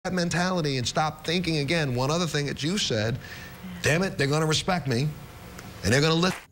that mentality and stop thinking again. One other thing that you said, damn it, they're going to respect me and they're going to listen.